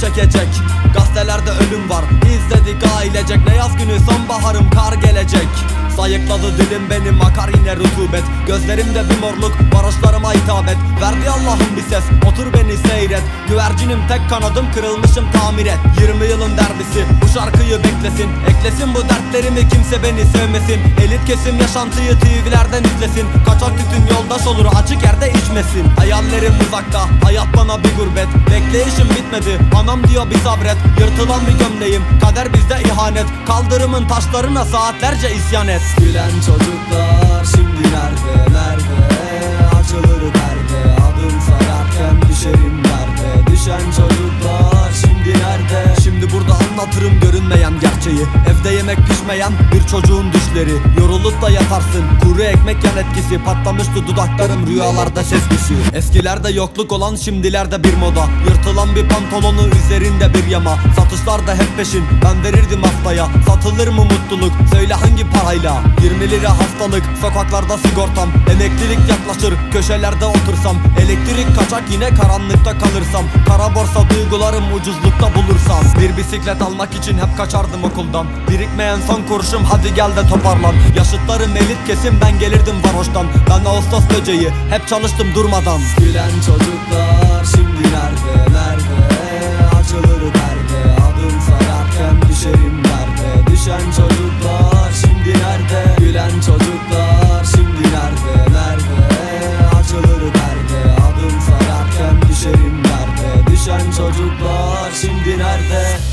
çekecek. Gazetelerde ölüm var, izledik ailecek. Ne yaz günü sonbaharım kar gelecek. Sayıkladı dilim benim, akar yine rutubet. Gözlerimde bir morluk, varoşlarıma hitap et. Verdi Allah'ım bir ses, otur beni seyret. Güvercinim tek kanadım, kırılmışım tamir et. 20 yılın derbisi, bu şarkıyı beklesin. Eklesin bu dertlerimi, kimse beni sevmesin. Elit kesim yaşantıyı TV'lerden izlesin. Kaçak tütün yoldaş olur, açık yerde içmesin. Hayallerim uzakta, hayat bana bir gurbet. Bekleyişim bitmedi, anam diyor bir sabret. Yırtılan bir gömleğim, kader bizde ihanet. Kaldırımın taşlarına saatlerce isyan et. Gülen çocuklar şimdi nerede, nerede? Açılır perde, adım sayarken düşerim nerede? Düşen çocuklar şimdi nerede? Şimdi burada anlatırım görünmeyen gerçeği. Evde yemek pişmeyen bir çocuğun düşleri. Yorulup da yatarsın, kuru ekmek yan etkisi. Patlamıştı dudaklarım, rüyalarda ses düşüyor. Eskilerde yokluk olan, şimdilerde bir moda. Yırtılan bir pantolonu, üzerinde bir yama. Satışlarda hep peşin, ben verirdim haftaya. Satılır mı mutluluk, söyle hangi parayla? 20 lira hastalık, sokaklarda sigortam. Emeklilik yaklaşır, köşelerde otursam. Elektrik kaçak, yine karanlıkta kalırsam. Kara borsa duygularım ucuzlukta bulursam. Bir bisiklet almak için hep kaçardım okuldan. Birikmeyen son kuruşum, hadi gel de toparlan. Yaşıtlarım elit kesim, ben gelirdim varoştan. Ben Ağustos böceği, hep çalıştım durmadan. Gülen çocuklar şimdi nerede, nerede? Açılır perde, adım sayarken düşerim nerede? Düşen çocuklar şimdi nerede? Gülen çocuklar şimdi nerede, nerede? Açılır perde, adım sayarken düşerim nerede? Düşen çocuklar şimdi nerede?